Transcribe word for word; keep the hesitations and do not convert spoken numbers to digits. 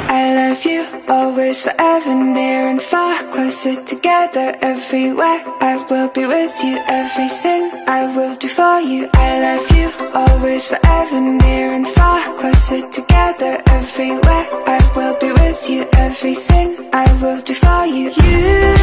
I love you, always, forever, near and far, closer together, everywhere. I will be with you, everything I will do for you. I love you, always, forever, near and far, closer together, everywhere. I will be with you, everything I will do for you. You